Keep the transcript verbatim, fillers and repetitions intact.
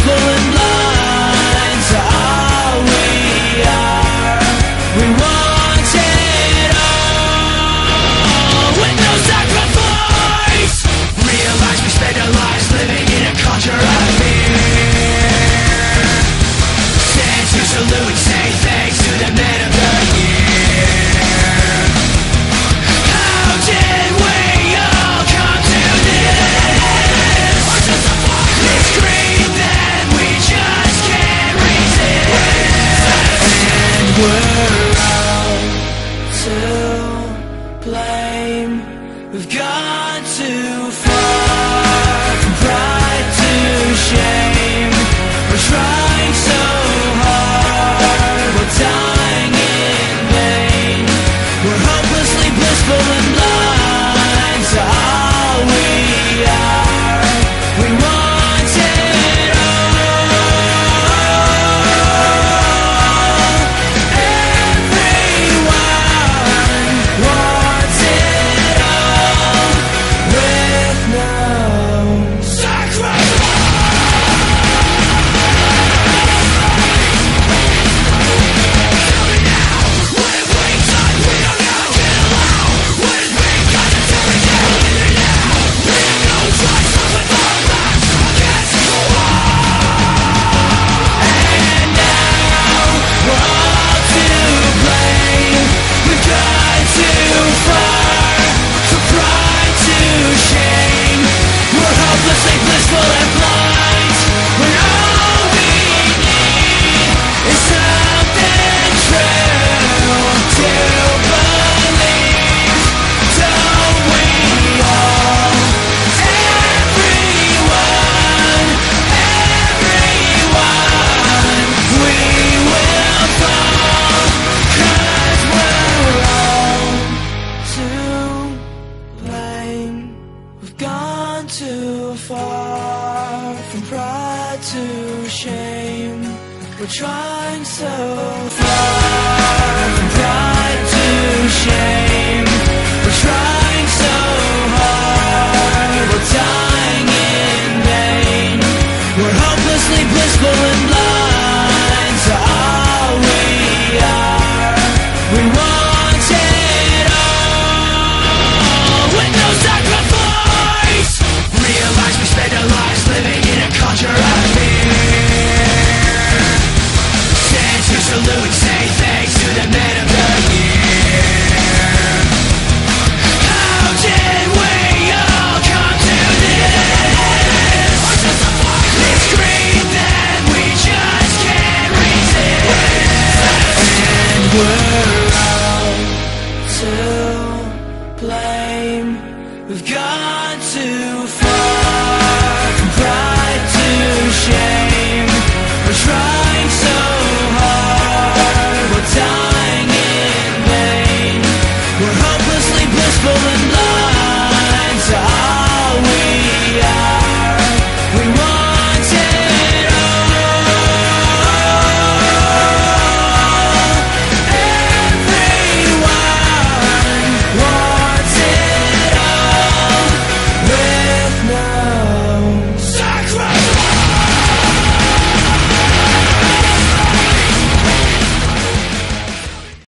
blissful and blind to all we are. We want it all with no sacrifice. Realize we spend our lives living in a culture of fear. Stand to salute and say thanks to the men of the year. How did we all come to this? This greed that we just can't resist. And we're all to blame. We've gone too far from pride to shame. We're trying so hard, we're dying in vain. We're hopelessly blissful and blind to all we are. We want it all. Everyone wants it all with no sacrifice. Blissful and blind, when all we need is something true to believe. Don't we all? Everyone, everyone, we will fall, 'cause we're all to blame. We've gone too far from pride to shame. We're trying so far.